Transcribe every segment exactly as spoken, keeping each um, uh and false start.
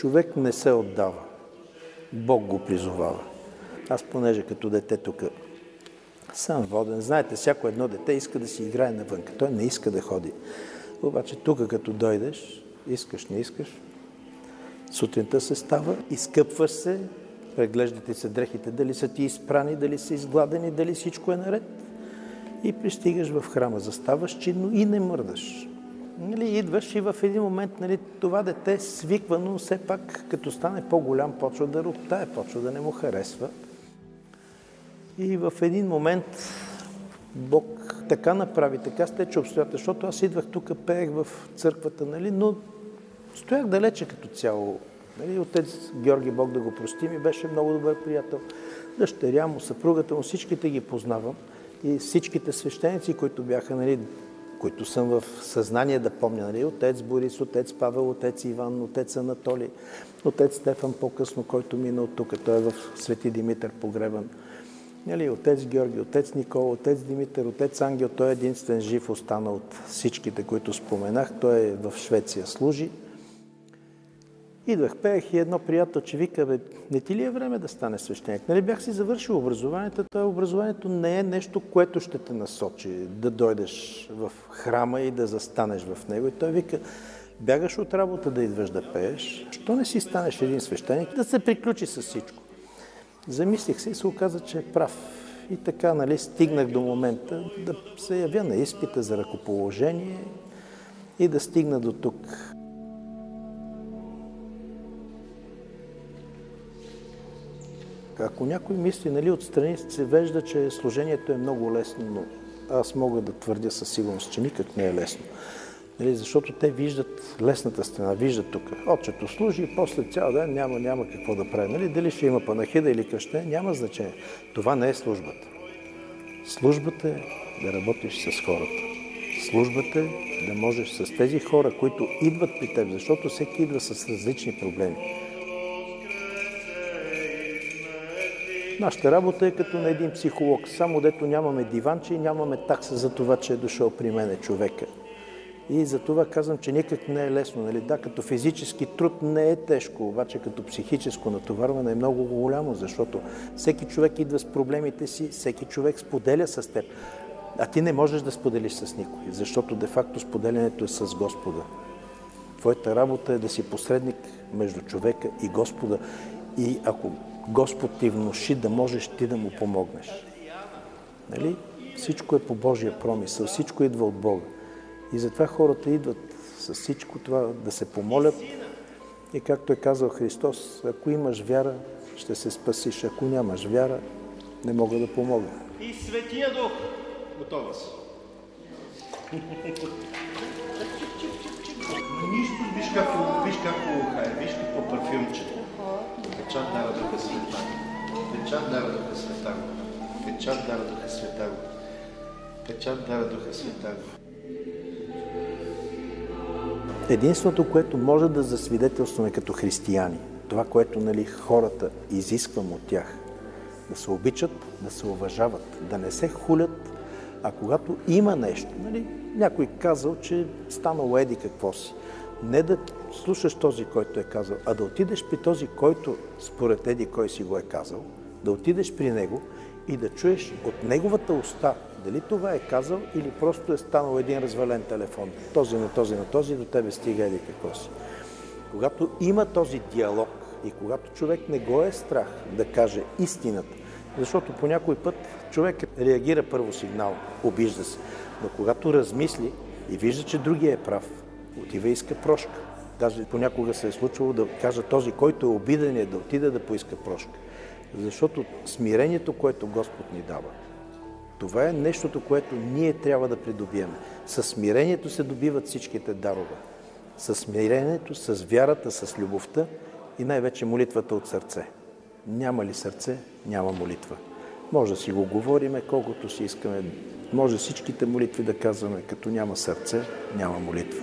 човек не се отдава. Бог го призовава. Аз, понеже като дете тук съм воден, знаете, всяко едно дете иска да си играе навънка. Той не иска да ходи. Обаче тук, като дойдеш, искаш, не искаш, сутринта се става, изкъпваш се, преглеждате се дрехите, дали са ти изпрани, дали са изгладени, дали всичко е наред. И пристигаш в храма, заставаш чинно и не мърдаш. Нали, идваш и в един момент, нали, това дете свиква, но все пак, като стане по-голям, почва да роптае, почва да не му харесва. И в един момент Бог така направи, така стече обстоятелства, защото аз идвах тук, пеех в църквата, нали, но стоях далече като цяло. Нали, отец Георги, Бог да го прости, ми беше много добър приятел. Дъщеря му, съпругата му, всичките ги познавам. И всичките свещеници, които бяха, нали, които съм в съзнание да помня, нали, отец Борис, отец Павел, отец Иван, отец Анатолий, отец Стефан по-късно, който мина от тук, той е в Свети Димитър погребан. Нали, отец Георги, отец Никола, отец Димитър, отец Ангел, той е единствен жив остана от всичките, които споменах, той е в Швеция служи. Идвах, пеех и едно приятелче вика, бе, не ти ли е време да стане свещеник? Нали, бях си завършил образованието, това образованието не е нещо, което ще те насочи да дойдеш в храма и да застанеш в него. И той вика, бягаш от работа да идваш да пееш, що не си станеш един свещеник, да се приключи с всичко. Замислих се и се оказа, че е прав. И така, нали, стигнах до момента да се явя на изпита за ръкоположение и да стигна до тук. Ако някой мисли, нали, отстрани се вежда, че служението е много лесно, но аз мога да твърдя със сигурност, че никак не е лесно. Нали, защото те виждат лесната страна, виждат тук. Отчето служи и после цял ден няма, няма какво да прави. Нали, дали ще има панахида или къще, няма значение. Това не е службата. Службата е да работиш с хората. Службата е да можеш с тези хора, които идват при теб, защото всеки идва с различни проблеми. Нашата работа е като на един психолог, само дето нямаме диванче и нямаме такса за това, че е дошъл при мене човека. И за това казвам, че никак не е лесно. Нали? Да, като физически труд не е тежко, обаче като психическо натоварване е много голямо, защото всеки човек идва с проблемите си, всеки човек споделя с теб. А ти не можеш да споделиш с никой, защото де-факто споделянето е с Господа. Твоята работа е да си посредник между човека и Господа. И ако Господ ти внуши, да можеш ти да му помогнеш. Нали? Всичко е по Божия промисъл, всичко идва от Бога. И затова хората идват с всичко това да се помолят. И както е казал Христос, ако имаш вяра, ще се спасиш. Ако нямаш вяра, не мога да помогна. И Светия Дух. Готова си. Нищо, виж какво, виж какво хай, виж какво парфюмче. Печат дава Духа Света. Печат дава Духа Света. Печат дава Духа Света. Печат дава Духа Света. Единственото, което може да засвидетелстваме като християни, това, което, нали, хората изисквам от тях, да се обичат, да се уважават, да не се хулят, а когато има нещо, нали, някой казал, че станало еди какво си, не да слушаш този, който е казал, а да отидеш при този, който според еди кой си го е казал, да отидеш при него и да чуеш от неговата уста дали това е казал или просто е станал един развален телефон. Този на този на този, до тебе стига еди какво си. Когато има този диалог и когато човек не го е страх да каже истината, защото по някой път човек реагира първо сигнал, обижда се, но когато размисли и вижда, че другия е прав, отива и иска прошка. Даже понякога се е случвало да кажа този, който е обиден, е да отида да поиска прошка. Защото смирението, което Господ ни дава, това е нещото, което ние трябва да придобием. Със смирението се добиват всичките дарове. Със смирението, с вярата, с любовта и най-вече молитвата от сърце. Няма ли сърце, няма молитва. Може да си го говориме колкото си искаме. Може всичките молитви да казваме, като няма сърце, няма молитва.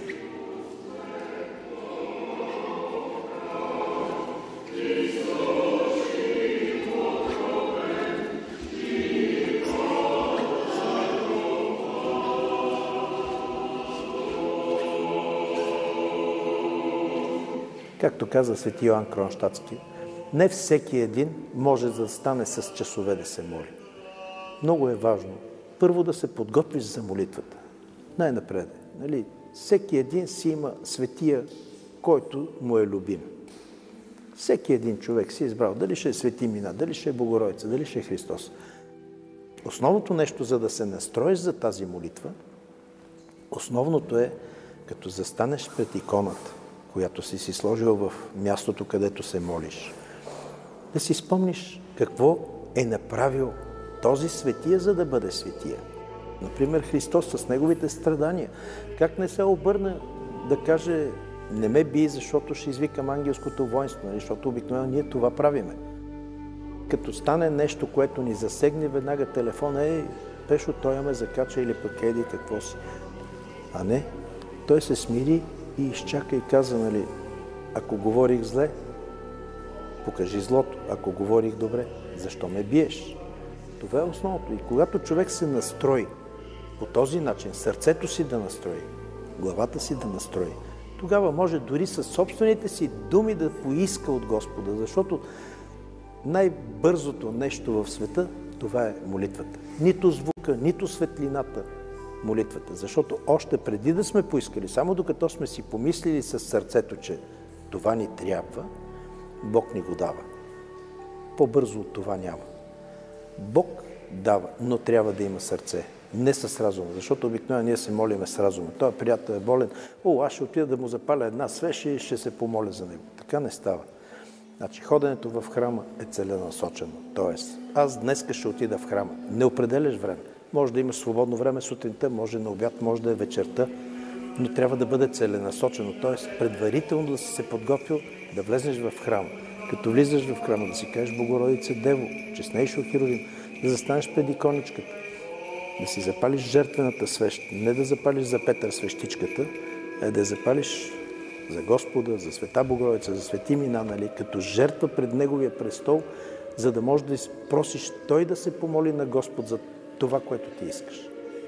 Както каза свети Йоан Кронщадтски, не всеки един може да стане с часове да се моли. Много е важно първо да се подготвиш за молитвата. Най-напред. Нали? Всеки един си има светия, който му е любим. Всеки един човек си е избрал дали ще е свети Мина, дали ще е Богородица, дали ще е Христос. Основното нещо, за да се настроиш за тази молитва, основното е, като застанеш пред иконата, която си си сложил в мястото, където се молиш, да си спомниш какво е направил този светия, за да бъде светия. Например, Христос с неговите страдания. Как не се обърна да каже: не ме бий, защото ще извикам ангелското воинство, нали? Защото обикновено ние това правиме. Като стане нещо, което ни засегне, веднага телефона: ей, Пешо, той ме закача, или пък еди какво си. А не, той се смири и изчака и каза, нали, ако говорих зле, покажи злото. Ако говорих добре, защо ме биеш? Това е основното. И когато човек се настрои по този начин, сърцето си да настрои, главата си да настрои, тогава може дори със собствените си думи да поиска от Господа, защото най-бързото нещо в света, това е молитвата. Нито звука, нито светлината, молитвата. Защото още преди да сме поискали, само докато сме си помислили със сърцето, че това ни трябва, Бог ни го дава. По-бързо от това няма. Бог дава, но трябва да има сърце. Не с разума, защото обикновено ние се молиме с разума. Той приятел е болен, о, аз ще отида да му запаля една свещ и ще се помоля за него. Така не става. Значи, ходенето в храма е целенасочено. Тоест, аз днеска ще отида в храма. Не определяш време. Може да имаш свободно време сутринта, може на обяд, може да е вечерта, но трябва да бъде целенасочено. Тоест, предварително да си се подготвил да влезнеш в храма. Като влизаш в храма, да си кажеш: Богородице Дево, честнейшо Херувим, да застанеш пред иконичката, да си запалиш жертвената свещ, не да запалиш за Петър свещичката, а да я запалиш за Господа, за Света Богородица, за свети Мина, нали, като жертва пред Неговия престол, за да можеш да просиш Той да се помоли на Господ за това, което ти искаш.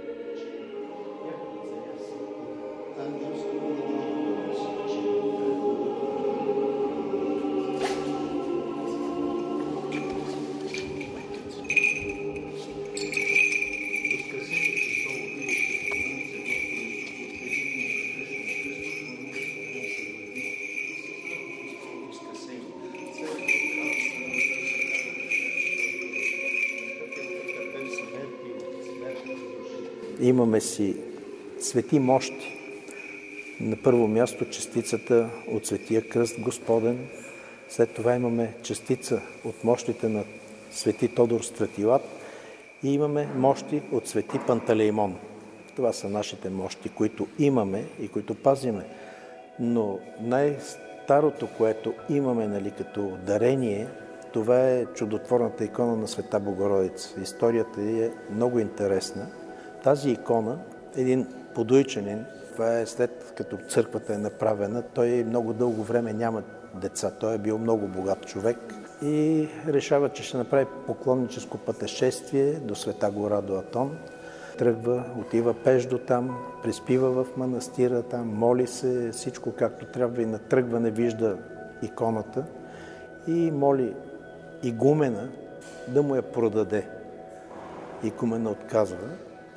Имаме си свети мощи. На първо място частицата от Светия кръст Господен. След това имаме частица от мощите на свети Тодор Стратилат и имаме мощи от свети Пантелеймон. Това са нашите мощи, които имаме и които пазиме. Но най-старото, което имаме, нали, като дарение, това е чудотворната икона на Света Богородица. Историята е много интересна. Тази икона, един подуйчанин, това е след като църквата е направена, той много дълго време няма деца, той е бил много богат човек и решава, че ще направи поклонническо пътешествие до Света гора, до Атон. Тръгва, отива пеш до там, приспива в манастира там, моли се, всичко както трябва, и на тръгване вижда иконата и моли игумена да му я продаде. Игумена отказва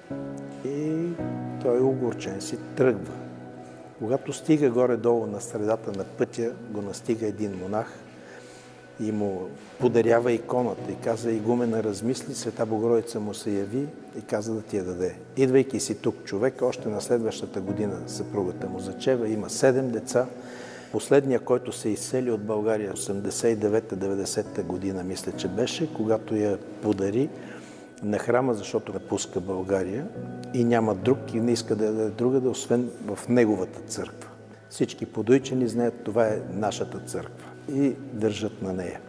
и той огорчен си тръгва. Когато стига горе-долу на средата на пътя, го настига един монах и му подарява иконата и каза: игумена, размисли, Света Богородица му се яви и каза да ти я даде. Идвайки си тук човек, още на следващата година съпругата му зачева, има седем деца. Последния, който се изсели от България, осемдесет и девета-деветдесета година, мисля, че беше, когато я подари на храма, защото напуска България и няма друг и не иска да е другаде, освен в неговата църква. Всички подуйчени знаят, това е нашата църква и държат на нея.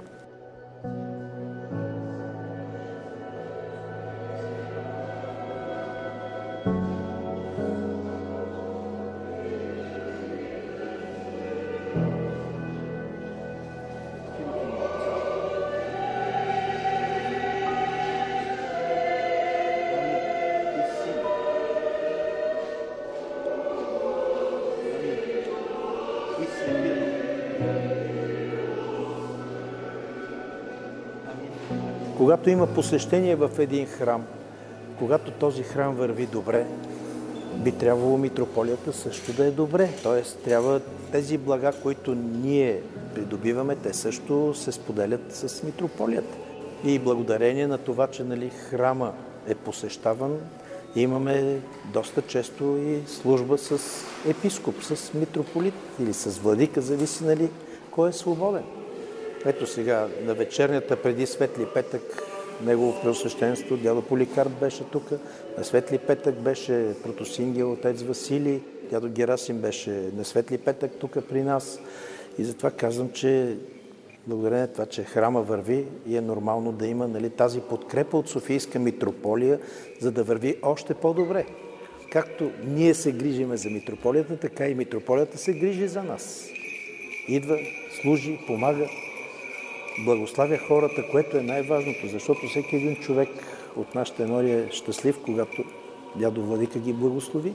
Когато има посещение в един храм, когато този храм върви добре, би трябвало митрополията също да е добре. Тоест, трябва тези блага, които ние придобиваме, те също се споделят с митрополията. И благодарение на това, че нали, храма е посещаван, имаме доста често и служба с епископ, с митрополит или с владика, зависи нали, кой е свободен. Ето сега, на вечернята преди Светли петък, Негово Преосвещенство, дядо Поликарп беше тук, на Светли петък беше протосингел отец Василий, дядо Герасим беше на Светли петък тук при нас. И затова казвам, че благодарение на това, че храма върви и е нормално да има нали, тази подкрепа от Софийска митрополия, за да върви още по-добре. Както ние се грижиме за митрополията, така и митрополията се грижи за нас. Идва, служи, помага, благославя хората, което е най-важното, защото всеки един човек от нашите енори е щастлив, когато дядо Владика ги благослови.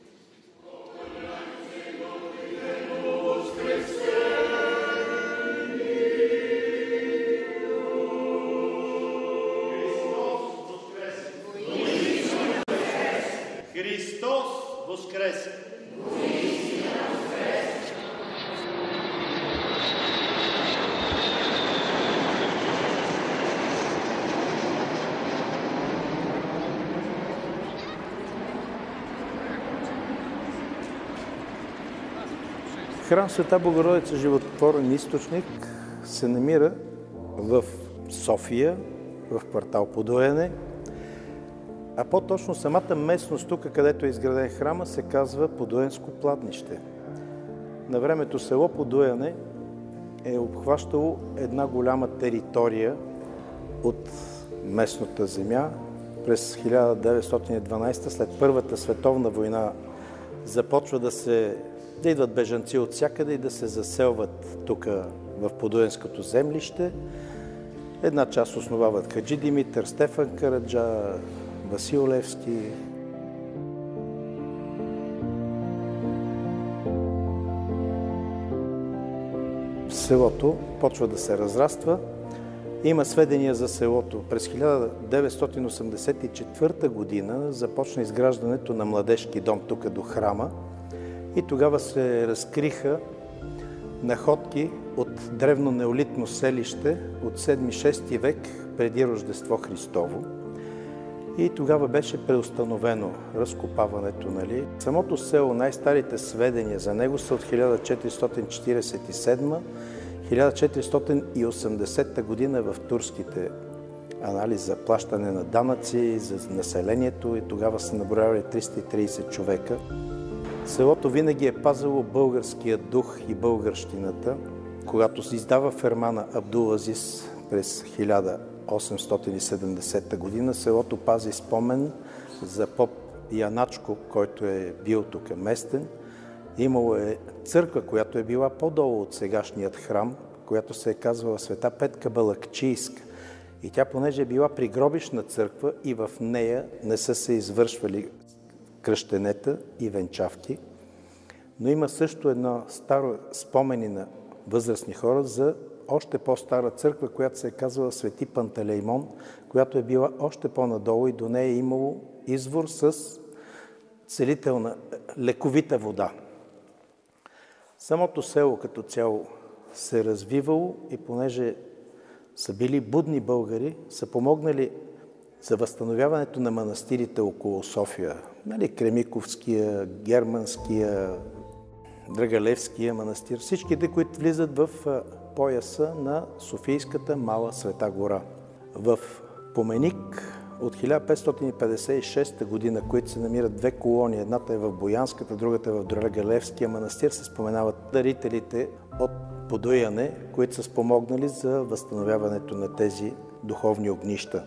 Христос воскресе! Храм Света Богородица Животворен източник се намира в София, в квартал Подуяне, а по-точно самата местност тук, където е изграден храма, се казва Подуянско пладнище. На времето село Подуяне е обхващало една голяма територия от местната земя. През хиляда деветстотин и дванадесета, след Първата световна война, започва да се да идват бежанци от всякъде и да се заселват тук в Подуянското землище. Една част основават Хаджи Димитър, Стефан Караджа, Васил Левски. Селото почва да се разраства. Има сведения за селото. През хиляда деветстотин осемдесет и четвърта година започна изграждането на младежки дом тук до храма и тогава се разкриха находки от древно неолитно селище от седми-шести век преди Рождество Христово. И тогава беше преустановено разкопаването. Нали? Самото село, най-старите сведения за него са от хиляда четиристотин четиридесет и седма - хиляда четиристотин и осемдесета година в турските анализи за плащане на данъци, за населението и тогава са наброявали триста и тридесет човека. Селото винаги е пазило българския дух и българщината. Когато се издава фермана Абдул Азис през хиляда осемстотин и седемдесета година, селото пази спомен за поп Яначко, който е бил тук местен. Имало е църква, която е била по-долу от сегашният храм, която се е казвала Света Петка Балакчийска. И тя, понеже е била пригробищна църква и в нея не са се извършвали кръщенета и венчавки, но има също едно старо спомени на възрастни хора за още по-стара църква, която се е казвала Свети Пантелеймон, която е била още по-надолу и до нея е имало извор с целителна, лековита вода. Самото село като цяло се е развивало и понеже са били будни българи, са помогнали за възстановяването на манастирите около София. Нали, Кремиковския, Германския, Драгалевския манастир, всичките, които влизат в пояса на Софийската Мала Света гора. В Поменик от хиляда петстотин и петдесет и шеста година, които се намират две колони, едната е в Боянската, другата е в Драгалевския манастир, се споменават дарителите от Подуяне, които са спомогнали за възстановяването на тези духовни огнища.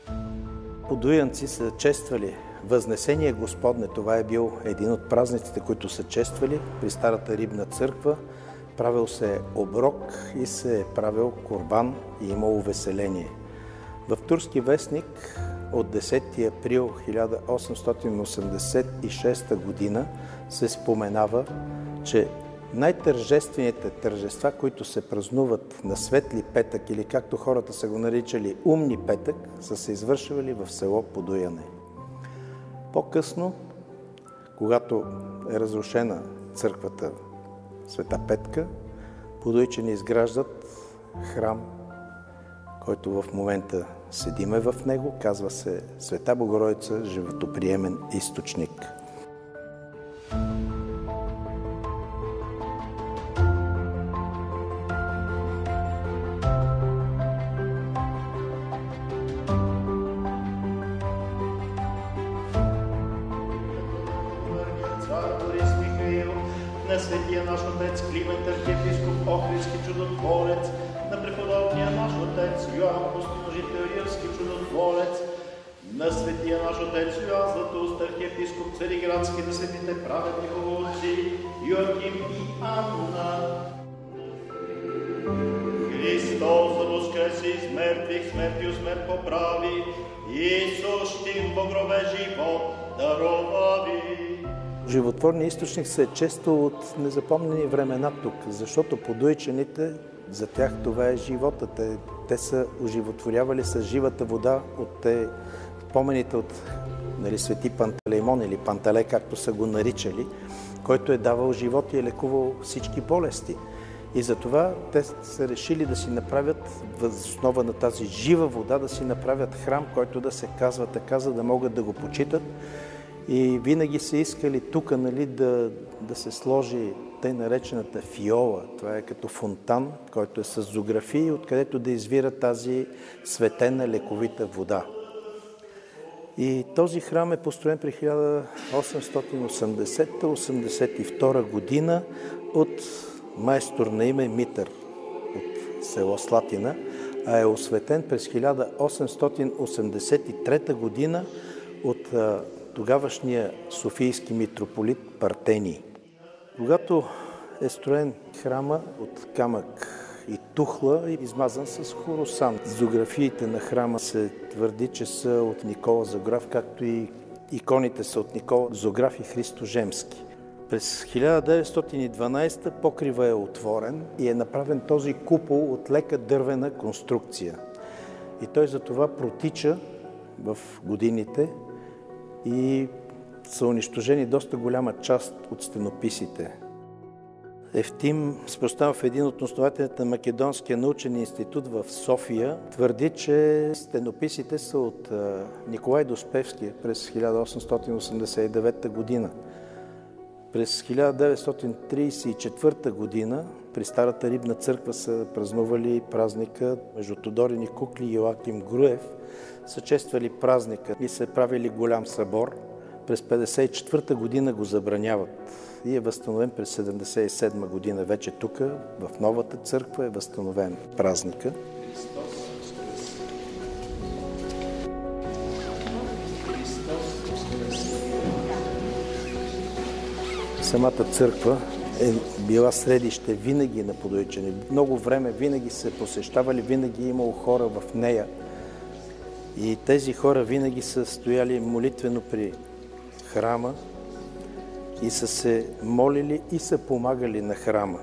Подуянци са чествали Възнесение Господне. Това е бил един от празниците, които са чествали при Старата Рибна църква. Правил се е оброк и се е правил курбан и имало веселение. В турски вестник от десети април хиляда осемстотин осемдесет и шеста година се споменава, че Най-тържествените тържества, които се празнуват на Светли петък или както хората са го наричали Умни петък, са се извършвали в село Подуяне. По-късно, когато е разрушена църквата Света Петка, подуйчани изграждат храм, който в момента седиме в него, казва се Света Богородица, животоприемен източник. На светия наш отец Климент архиепископ Охридски чудотворец, на преподобния наш отец Йоан Постоножител Ирски чудотворец, на светия наш отец Йоан Златоуст архиепископ Цариградски, на светите праведни отци Йоаким и Анна. Христос да воскреси из мертвих, смертью смерть поправи, Исус тим по гробе живот даровави. Животворният източник се е често от незапомнени времена тук, защото подуйчените, за тях това е живота. Те, те са оживотворявали с живата вода от те, помените от нали, свети Пантелеймон или Пантелей, както са го наричали, който е давал живот и е лекувал всички болести. И затова те са решили да си направят, въз основа на тази жива вода, да си направят храм, който да се казва така, за да могат да го почитат. И винаги са искали тук нали, да, да се сложи тъй наречената фиола. Това е като фонтан, който е с зографии, откъдето да извира тази светена лековита вода. И този храм е построен при хиляда осемстотин осемдесета – осемдесет и втора година от майстор на име Митър от село Слатина, а е осветен през хиляда осемстотин осемдесет и трета година от тогавашния софийски митрополит Партений. Когато е строен храма от камък и тухла, е измазан с хоросан. Зографиите на храма се твърди, че са от Никола Зограф, както и иконите са от Никола Зограф и Христо Жемски. През хиляда деветстотин и дванадесета покрива е отворен и е направен този купол от лека дървена конструкция. И той за това протича в годините и са унищожени доста голяма част от стенописите. Евтим Спростанов, един от основателите на Македонския научен институт в София, твърди, че стенописите са от Николай Доспевски през хиляда осемстотин осемдесет и девета година. През хиляда деветстотин тридесет и четвърта година при Старата Рибна църква са празнували празника между Тодорини Кукли и Йоаким Груев, са чествали празника и са правили голям събор. През петдесет и четвърта година го забраняват и е възстановен през седемдесет и седма година. Вече тук, в новата църква, е възстановен празника. Самата църква е била средище винаги на подуйчани. Много време винаги се посещавали, винаги е имало хора в нея. И тези хора винаги са стояли молитвено при храма и са се молили и са помагали на храма.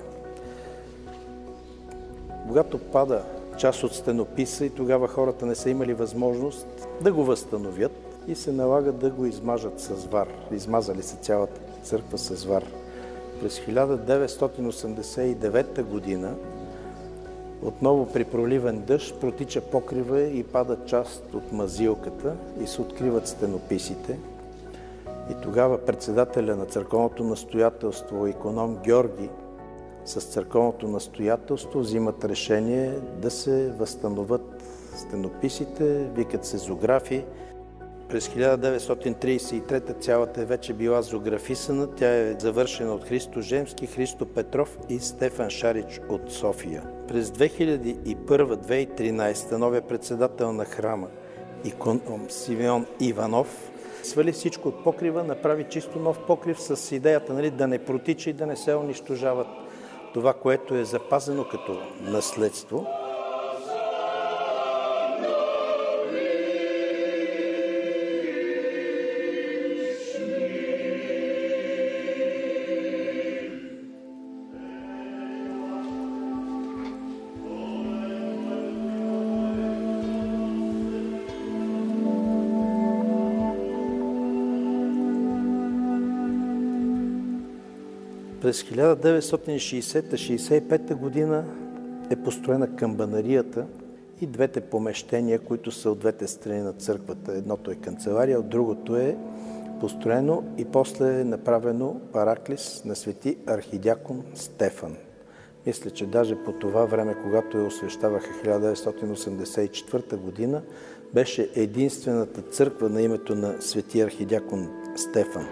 Когато пада част от стенописа и тогава хората не са имали възможност да го възстановят и се налага да го измажат с вар. Измазали се цялата църква с вар. През хиляда деветстотин осемдесет и девета година отново при проливен дъжд протича покрива и пада част от мазилката и се откриват стенописите. И тогава председателя на църковното настоятелство, иконом Георги, с църковното настоятелство взимат решение да се възстановят стенописите, викат се зографи. През хиляда деветстотин тридесет и трета цялата е вече била зографисана. Тя е завършена от Христо Жемски, Христо Петров и Стефан Шарич от София. През две хиляди и първа - две хиляди и тринадесета новият председател на храма, иконом Симеон Иванов, свали всичко от покрива, направи чисто нов покрив с идеята нали, да не протича и да не се унищожават това, което е запазено като наследство. През хиляда деветстотин шейсета - шейсет и пета година е построена камбанарията и двете помещения, които са от двете страни на църквата. Едното е канцелария, от другото е построено и после е направено параклис на свети архидиакон Стефан. Мисля, че даже по това време, когато я освещаваха хиляда деветстотин осемдесет и четвърта година, беше единствената църква на името на свети архидиакон Стефан.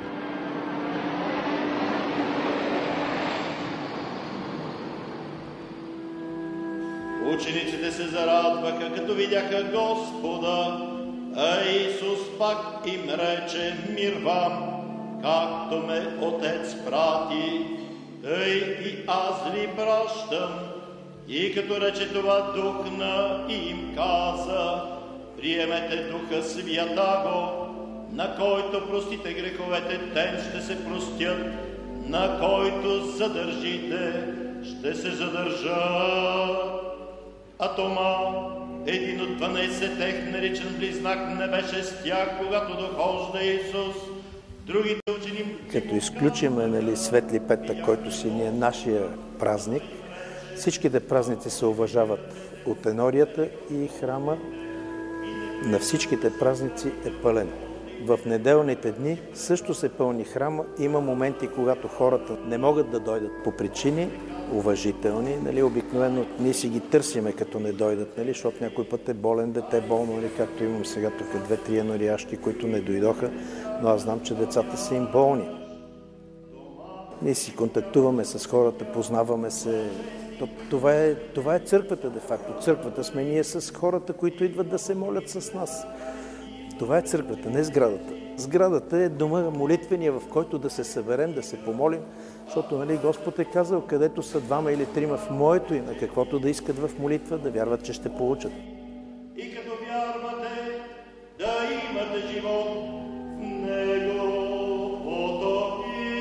Учениците се зарадваха, като видяха Господа, а Исус пак им рече: мир вам, както ме Отец прати, тъй и аз ви пращам. И като рече това, духна и им каза: приемете Духа Святаго, на който простите греховете, тем ще се простят, на който задържите, ще се задържат. А Тома, един от дванайсетте, наричан Близнак, не беше с тях, когато дохожда Исус. Другите учени... Като изключим, нали, Светли петък, който си ни е нашия празник, всичките празници се уважават от енорията и храма на всичките празници е пълен. В неделните дни също се пълни храма. Има моменти, когато хората не могат да дойдат по причини уважителни. Нали, обикновено ние си ги търсиме, като не дойдат, нали, защото някой път е болен, дете болно, нали, както имам сега тук две-три енориящи, които не дойдоха, но аз знам, че децата са им болни. Ние си контактуваме с хората, познаваме се. Това е, това е църквата, де-факто. Църквата сме ние с хората, които идват да се молят с нас. Това е църквата, не сградата. Сградата е дома молитвения, в който да се съберем, да се помолим, защото, нали, Господ е казал, където са двама или трима в моето име, каквото да искат в молитва, да вярват, че ще получат. И като вярвате, да имате живот в Неговото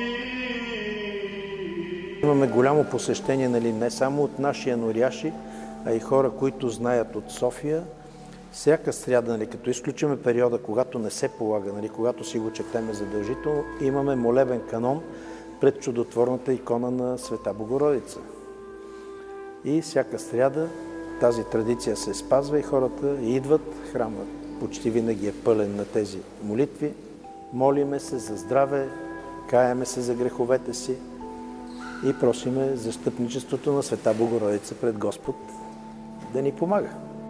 име. Имаме голямо посещение, нали, не само от наши еноряши, а и хора, които знаят от София. Всяка сряда, нали, като изключиме периода, когато не се полага, нали, когато си го четеме задължително, имаме молебен канон пред чудотворната икона на Света Богородица. И всяка сряда тази традиция се спазва и хората идват. Храмът почти винаги е пълен на тези молитви. Молиме се за здраве, каяме се за греховете си и просиме застъпничеството на Света Богородица пред Господ да ни помага.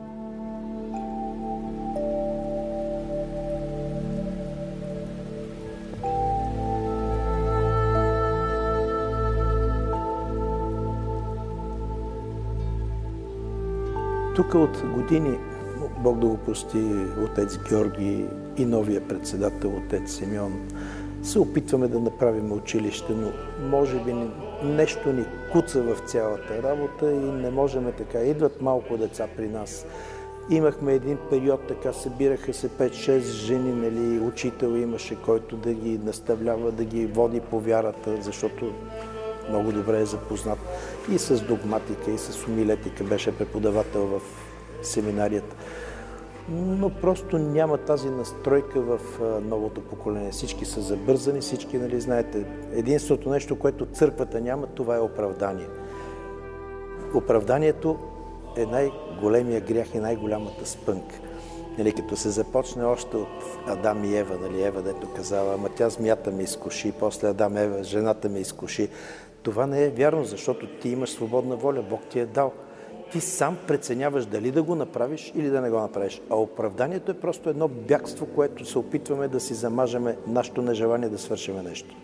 Тук от години, Бог да го прости, отец Георги и новия председател, отец Симеон, се опитваме да направим училище, но може би нещо ни куца в цялата работа и не можем така. Идват малко деца при нас. Имахме един период, така събираха се пет-шест жени, нали, учител имаше, който да ги наставлява, да ги води по вярата, защото много добре е запознат и с догматика, и с умилетика, беше преподавател в семинарията. Но просто няма тази настройка в новото поколение. Всички са забързани, всички, нали, знаете, единственото нещо, което църквата няма, това е оправдание. Оправданието е най-големия грях и най-голямата спънка. Нали, като се започне още от Адам и Ева, нали, Ева, дето казала, ама тя змията ме изкуши, после Адам, Ева, жената ме изкуши. Това не е вярно, защото ти имаш свободна воля, Бог ти е дал. Ти сам преценяваш дали да го направиш или да не го направиш. А оправданието е просто едно бягство, което се опитваме да си замажеме нашето нежелание да свършим нещо.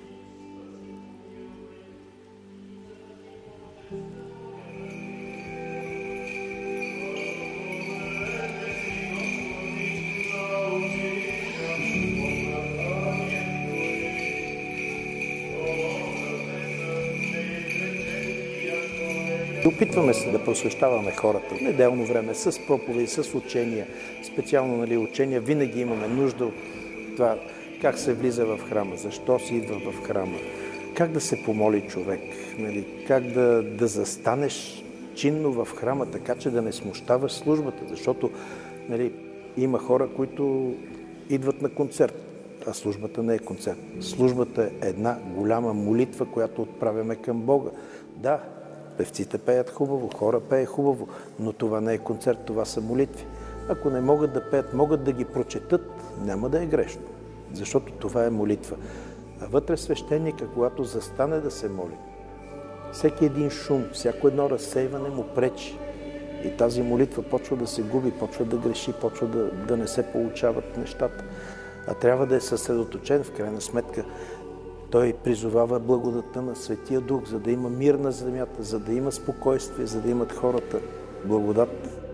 Опитваме се да просвещаваме хората в неделно време с проповеди, с учения, специално, нали, учения. Винаги имаме нужда от това как се влиза в храма, защо се идва в храма, как да се помоли човек, нали, как да, да застанеш чинно в храма, така че да не смущаваш службата, защото, нали, има хора, които идват на концерт. а службата не е концерт. Службата е една голяма молитва, която отправяме към Бога. Да, певците пеят хубаво, хора пее хубаво, но това не е концерт, това са молитви. Ако не могат да пеят, могат да ги прочетат, няма да е грешно, защото това е молитва. А вътре свещеника, когато застане да се моли, всеки един шум, всяко едно разсейване му пречи. И тази молитва почва да се губи, почва да греши, почва да, да не се получават нещата. А трябва да е съсредоточен, в крайна сметка. Той призовава благодата на Светия Дух, за да има мир на земята, за да има спокойствие, за да имат хората благодат.